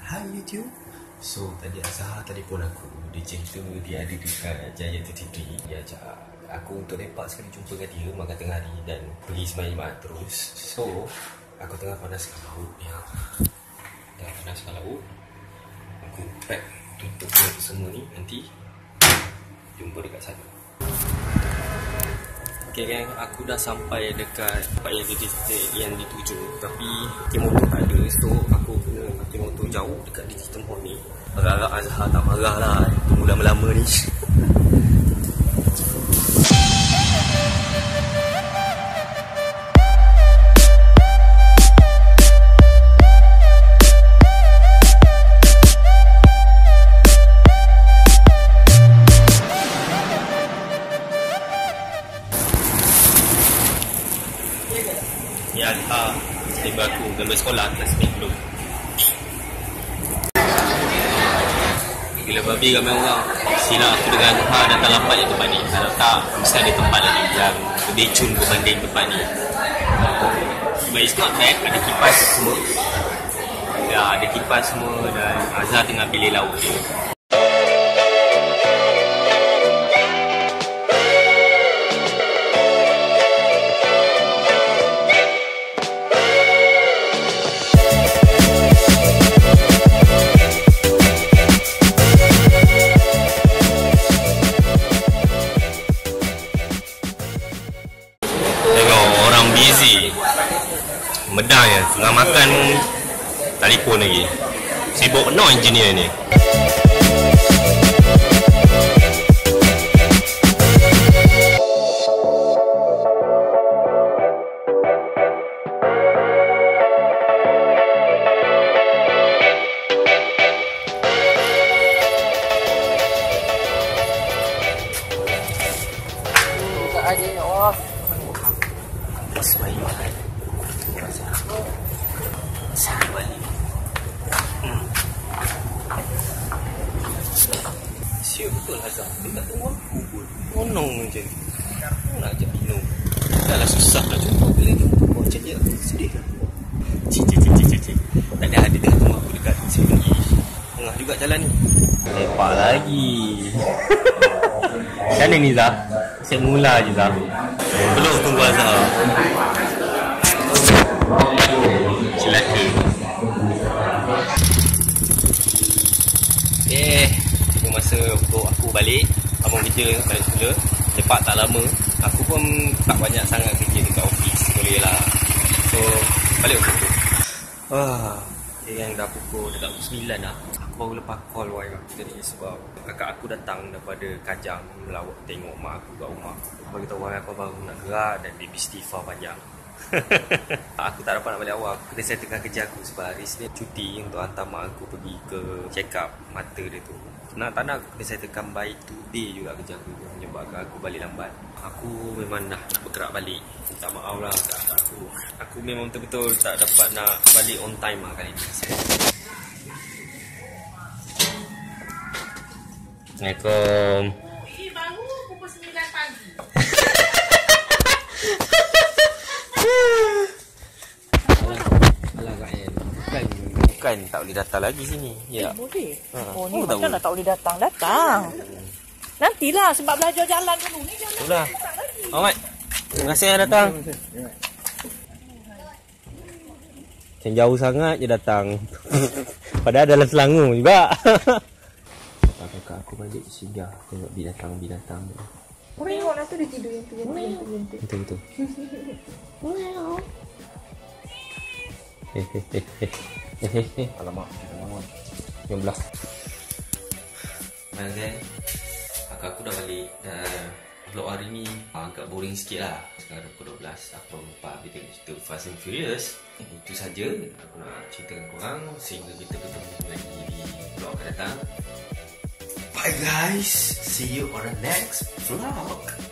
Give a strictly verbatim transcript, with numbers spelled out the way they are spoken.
Hai YouTube. So tadi Azhar telefon aku. Dia cerita dia ada dekat Jaya Tertibri. Dia ajak aku untuk lepak sekali jumpa dengan dia makan tengah hari dan pergi sembahyang Jumaat terus. So aku tengah panaskan lauk ni. Tengah panaskan lauk. Aku pack tutup semua ni. Nanti jumpa dekat sana. Okay gang, aku dah sampai dekat tempat yang, yang dituju. Tapi parking motor tak ada. So aku kena parking motor jauh dekat Digital Mall ni. Harap-harap Azhar tak marah lah tunggu lama-lama ni. Ya, Azhar tiba aku gambar sekolah kelas sepuluh. Gila babi ramai orang. Silap aku dengan Azhar datang lambat je tempat ni. Kalau tak, mesti ada tempat lagi yang lebih cun berbanding tempat ni. But it's not bad, ada kipas semua. Ya, ada kipas semua dan Azhar tengah pilih lauk je. Busy. Medang ya, tengah makan telefon lagi. Sibuk no engineer ni. Buka aja ya Allah. Semai makan. Saya balik. Hmm. Siap betul Azhar. Dia tak tahu aku pun. Monong macam ni. Aku nak ajak minum. Dah lah susah lah jumpa. Bila jumpa kau macam dia, sedih lah. Cik, cik, cik, cik, cik. Tak ada ada dekat rumah aku dekat sini. Tengah juga jalan ni. Lepak lagi. Macam mana ni Zah? Saya mula je Zah. Belum tunggu Azhar. Celaka. Eh, tunggu masa untuk aku balik. Abang kerja balik semula. Lepak tak lama. Aku pun tak banyak sangat kerja dekat office. Boleh lah. So, balik untuk tu. Wah, dia yang dah pukul dekat pukul sembilan dah. Aku baru lepas call wife aku tadi sebab kakak aku datang daripada Kajang melawat tengok mak aku kat rumah. Bagi tahu wife aku baru nak gerak dan baby istighfar panjang. Aku tak dapat nak balik awal. Kena settlekan kerja aku sebab hari Senin cuti untuk hantar mak aku pergi ke check up mata dia tu. Nak tak nak aku kena settlekan by today juga kerja aku menyebabkan aku balik lambat. Aku memang nak bergerak balik. Minta maaf lah kat aku. Aku memang betul-betul tak dapat nak balik on time lah kali ni. Assalamualaikum. Eh, baru pukul sembilan pagi. Alah Kak Yan. Bukan, bukan tak boleh datang lagi sini. Ya. Eh, boleh. Ha. Oh, ni Oh, tak macam boleh. nak tak boleh datang. Datang. Nantilah sebab belajar jalan dulu ni jalan. Itulah. Ahmad. Terima kasih yang datang. Macam jauh sangat je datang. Padahal dalam Selangor juga. Kakak aku balik singgah tengok binatang-binatang. Oh, tengok lah tu dia tidur yang tu. Yang tu, yang tu, yang tu. Betul-betul. Hehehe. Alamak, alamak. lima belas. Mana kan? Kakak aku dah balik. Dah vlog hari ni agak boring sikit lah. Sekarang pukul dua belas. Aku lupa dia tengok cerita Fast and Furious. Itu saja aku nak ceritakan korang. Sehingga kita bertemu lagi di vlog akan datang. Bye guys. See you on the next vlog.